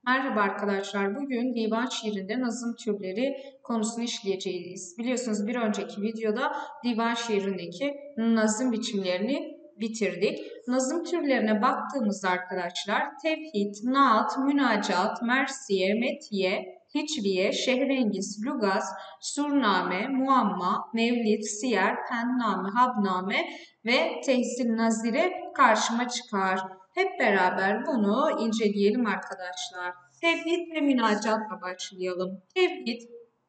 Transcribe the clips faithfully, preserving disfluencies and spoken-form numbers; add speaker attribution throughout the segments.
Speaker 1: Merhaba arkadaşlar. Bugün divan şiirinde nazım türleri konusunu işleyeceğiz. Biliyorsunuz bir önceki videoda divan şiirindeki nazım biçimlerini bitirdik. Nazım türlerine baktığımızda arkadaşlar tevhid, naat, münacat, mersiye, metiye, hiçriye, şehrengiz, lugaz, surname, muamma, mevlid, siyer, penname, habname ve tehsil nazire karşıma çıkar. Hep beraber bunu inceleyelim arkadaşlar. Tevhid ve münacatla başlayalım. Tevhid,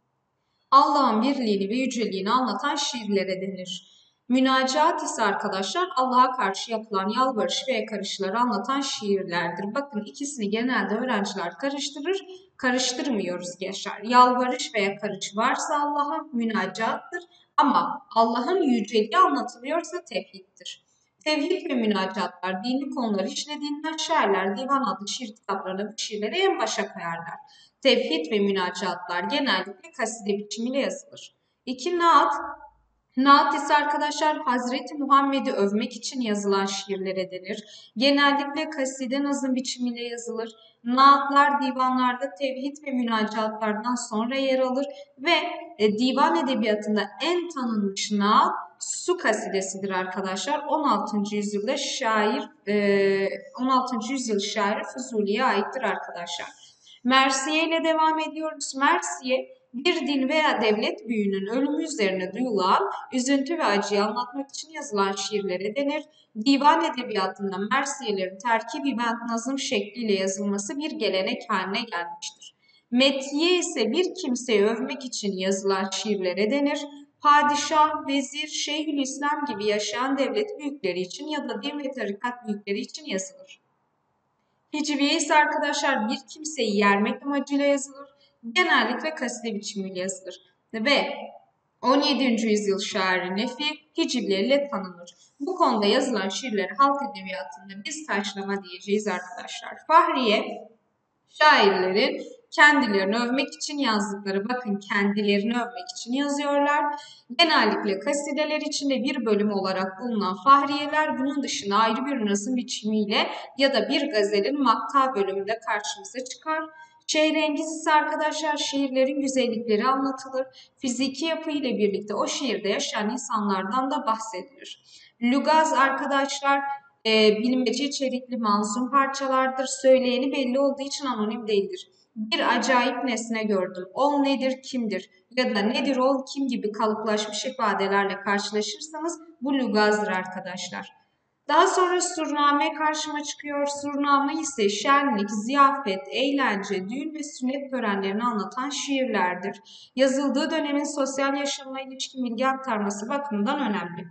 Speaker 1: Allah'ın birliğini ve yüceliğini anlatan şiirlere denir. Münacat ise arkadaşlar Allah'a karşı yapılan yalvarış ve yakarışları anlatan şiirlerdir. Bakın ikisini genelde öğrenciler karıştırır, karıştırmıyoruz gençler. Yalvarış ve yakarış varsa Allah'a münacattır ama Allah'ın yüceliği anlatılıyorsa tevhiddir. Tevhid ve münacatlar dini konuları işlediğinden şairler divan adlı şiir kitaplarında bu şiirleri en başa koyarlar. Tevhid ve münacatlar genellikle kaside biçimiyle yazılır. İki Naat. Naat ise arkadaşlar Hazreti Muhammed'i övmek için yazılan şiirlere denir. Genellikle kaside nazım biçimiyle yazılır. Naatlar divanlarda tevhid ve münacatlardan sonra yer alır ve e, divan edebiyatında en tanınmış naat Su kasidesidir arkadaşlar. on altıncı yüzyılda şair e, on altıncı yüzyıl şairi Füzuli'ye aittir arkadaşlar. Mersiye ile devam ediyoruz. Mersiye bir din veya devlet büyüğünün ölümü üzerine duyulan üzüntü ve acıyı anlatmak için yazılan şiirlere denir. Divan edebiyatında mersiyelerin terkibi bent nazım şekliyle yazılması bir gelenek haline gelmiştir. Metiye ise bir kimseyi övmek için yazılan şiirlere denir. Padişah, vezir, şeyhülislam gibi yaşayan devlet büyükleri için ya da din ve tarikat büyükleri için yazılır. Hiçriye ise arkadaşlar bir kimseyi yermek amacıyla yazılır. Genellikle kaside biçimiyle yazılır. Ve on yedinci yüzyıl şairi Nefi hicibleriyle tanınır. Bu konuda yazılan şiirleri halk edebiyatında biz taşlama diyeceğiz arkadaşlar. Fahriye, şairlerin kendilerini övmek için yazdıkları, bakın kendilerini övmek için yazıyorlar. Genellikle kasideler içinde bir bölüm olarak bulunan fahriyeler bunun dışında ayrı bir nazım biçimiyle ya da bir gazelin makta bölümünde karşımıza çıkar. Şehrengiz ise arkadaşlar şiirlerin güzellikleri anlatılır. Fiziki yapı ile birlikte o şiirde yaşayan insanlardan da bahsedilir. Lugaz arkadaşlar e, bilmece içerikli manzum parçalardır. Söyleyeni belli olduğu için anonim değildir. Bir acayip nesne gördüm. Ol nedir, kimdir? Ya da nedir ol, kim gibi kalıplaşmış ifadelerle karşılaşırsanız bu lugazdır arkadaşlar. Daha sonra surname karşıma çıkıyor. Surname ise şenlik, ziyafet, eğlence, düğün ve sünnet törenlerini anlatan şiirlerdir. Yazıldığı dönemin sosyal yaşamına ilişkin bilgi aktarması bakımından önemli.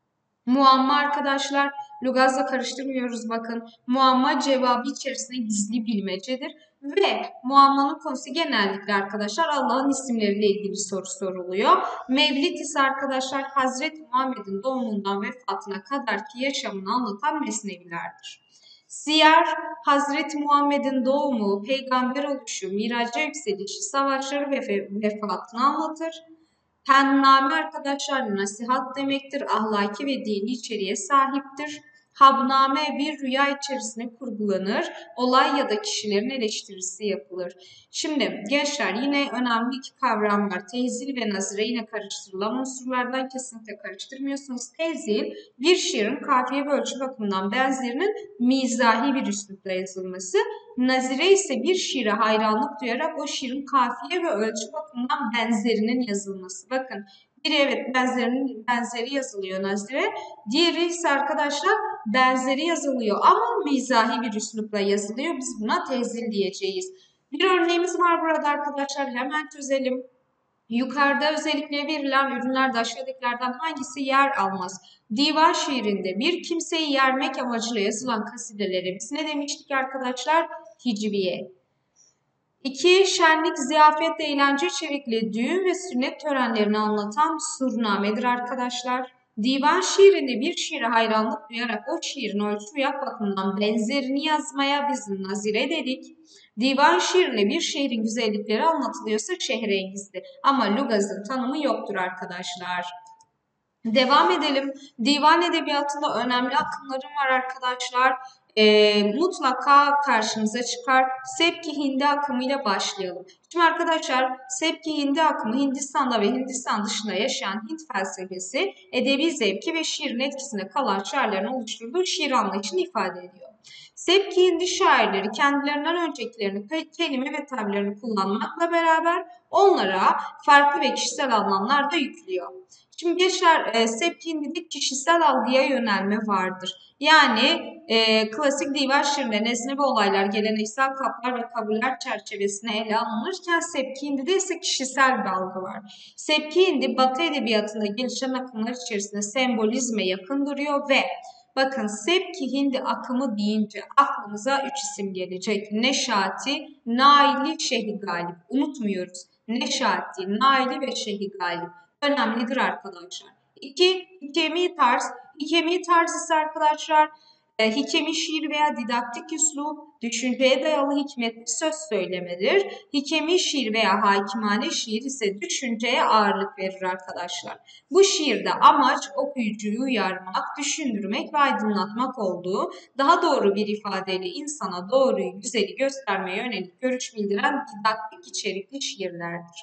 Speaker 1: Muamma arkadaşlar, lugazla karıştırmıyoruz bakın. Muamma cevabı içerisinde gizli bilmecedir. Ve muammanın konusu genellikle arkadaşlar Allah'ın isimleriyle ilgili soru soruluyor. Mevlid ise arkadaşlar Hazreti Muhammed'in doğumundan vefatına kadarki yaşamını anlatan mesnevilerdir. Siyer, Hazreti Muhammed'in doğumu, peygamber oluşu, miraca yükselişi, savaşları ve vefatını anlatır. Penname arkadaşlar nasihat demektir, ahlaki ve dini içeriğe sahiptir. Habname bir rüya içerisinde kurgulanır, olay ya da kişilerin eleştirisi yapılır. Şimdi gençler yine önemli iki kavram var. Tezil ve nazire yine karıştırılan unsurlardan kesinlikle karıştırmıyorsunuz. Tezil bir şiirin kafiye ve ölçü bakımından benzerinin mizahi bir üslupla yazılması. Nazire ise bir şiire hayranlık duyarak o şiirin kafiye ve ölçü bakımından benzerinin yazılması. Bakın biri evet benzerinin benzeri yazılıyor nazire. Diğeri ise arkadaşlar benzeri yazılıyor ama mizahi bir üslupla yazılıyor. Biz buna tezil diyeceğiz. Bir örneğimiz var burada arkadaşlar. Hemen çözelim. Yukarıda özellikle verilen ürünlerde aşağıdakilerden hangisi yer almaz? Divan şiirinde bir kimseyi yermek amacıyla yazılan kasidelere biz ne demiştik arkadaşlar? Hicriye. İki, şenlik, ziyafet, eğlence içerikli düğün ve sünnet törenlerini anlatan surnamedir arkadaşlar. Divan şiirinde bir şiire hayranlık duyarak o şiirin ölçü ve yap bakımından benzerini yazmaya biz nazire dedik. Divan şiirinde bir şehrin güzellikleri anlatılıyorsa şehrengizdir. Ama lugazın tanımı yoktur arkadaşlar. Devam edelim. Divan edebiyatında önemli akımlarım var arkadaşlar. e, mutlaka karşımıza çıkar. Sepki Hindi akımıyla başlayalım. Şimdi arkadaşlar Sepki Hindi akımı Hindistan'da ve Hindistan dışında yaşayan Hint felsefesi, edebi zevki ve şiirin etkisinde kalan şairlerin oluşturduğu şiir anlayışını ifade ediyor. Sepki Hindi şairleri kendilerinden öncekilerini kelime ve tabirlerini kullanmakla beraber onlara farklı ve kişisel anlamlar da yüklüyor. Şimdi gençler e, Sepki Hindi'de kişisel algıya yönelme vardır. Yani e, klasik divan şiirinde nesne ve olaylar geleneksel kaplar ve kabuller çerçevesine ele alınırken Sepki Hindi'de ise kişisel bir algı var. Sepki Hindi Batı edebiyatında gelişen akımlar içerisinde sembolizme yakın duruyor ve bakın Sepki Hindi akımı deyince aklımıza üç isim gelecek. Neşati, Naili, Şeyh Galip. Unutmuyoruz. Neşati, Naili ve Şeyh Galip. Önemlidir arkadaşlar. İki, hikemi tarz. Hikemi tarz ise arkadaşlar e, hikemi şiir veya didaktik üslup, düşünceye dayalı hikmetli söz söylemedir. Hikemi şiir veya hakimane şiir ise düşünceye ağırlık verir arkadaşlar. Bu şiirde amaç okuyucuyu uyarmak, düşündürmek ve aydınlatmak olduğu, daha doğru bir ifadeyle insana doğruyu, güzeli göstermeye yönelik görüş bildiren didaktik içerikli şiirlerdir.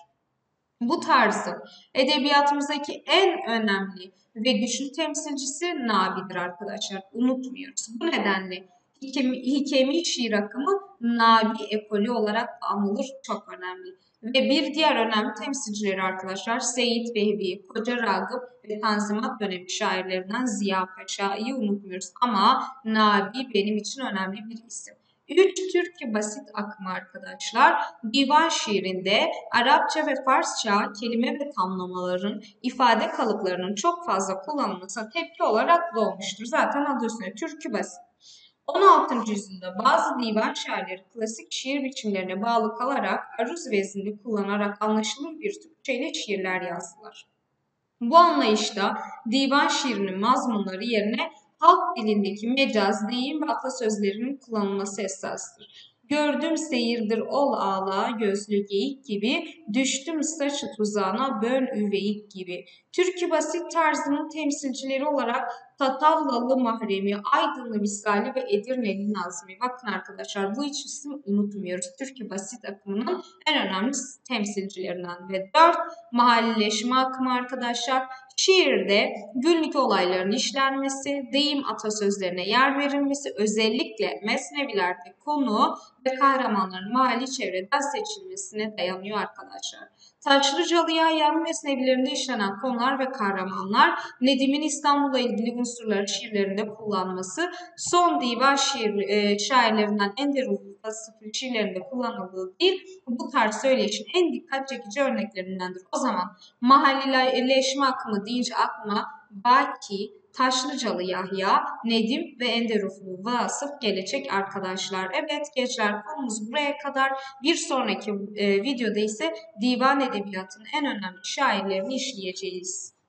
Speaker 1: Bu tarzın edebiyatımızdaki en önemli ve güçlü temsilcisi Nabi'dir arkadaşlar. Unutmuyoruz. Bu nedenle hikemi, hikemi şiir akımı Nabi ekolü olarak anılır. Çok önemli. Ve bir diğer önemli temsilcileri arkadaşlar Seyit Vehbi, Koca Ragıp ve Tanzimat dönemi şairlerinden Ziya Paşa'yı unutmuyoruz. Ama Nabi benim için önemli bir isim. üç Türkü basit akımı arkadaşlar divan şiirinde Arapça ve Farsça kelime ve tamlamaların, ifade kalıplarının çok fazla kullanılmasına tepki olarak doğmuştur. Zaten adı üstünde türkü basit. on altıncı yüzyılda bazı divan şairleri klasik şiir biçimlerine bağlı kalarak aruz veznini kullanarak anlaşılır bir Türkçe ile şiirler yazdılar. Bu anlayışta divan şiirinin mazmunları yerine halk dilindeki mecaz, deyim ve atasözlerinin kullanılması esastır. Gördüm seyirdir ol ağla gözlü geyik gibi, düştüm saçı tuzağına bön üveyik gibi. Türkü basit tarzının temsilcileri olarak Tatavlalı Mahremi, Aydınlı Misali ve Edirneli Nazmi. Bakın arkadaşlar bu üç isim unutmuyoruz. Türkü basit akımının en önemli temsilcilerinden. Ve dört Mahallileşme akımı arkadaşlar. Şiirde günlük olayların işlenmesi, deyim atasözlerine yer verilmesi, özellikle mesnevilerde konu ve kahramanların mahalli çevreden seçilmesine dayanıyor arkadaşlar. Taşlıcalı'ya yan mesnevilerinde işlenen konular ve kahramanlar, Nedim'in İstanbul'la ilgili unsurları şiirlerinde kullanması, son divan şiir, e, şairlerinden Enderun'un tasavvuf şiirlerinde kullanıldığı değil, bu tarz söyleyişin en dikkat çekici örneklerindendir. O zaman mahallileşme akımı deyince aklıma Baki, Taşlıcalı Yahya, Nedim ve Enderuflu Vasıf gelecek arkadaşlar. Evet gençler konumuz buraya kadar. Bir sonraki e, videoda ise divan edebiyatının en önemli şairlerini işleyeceğiz.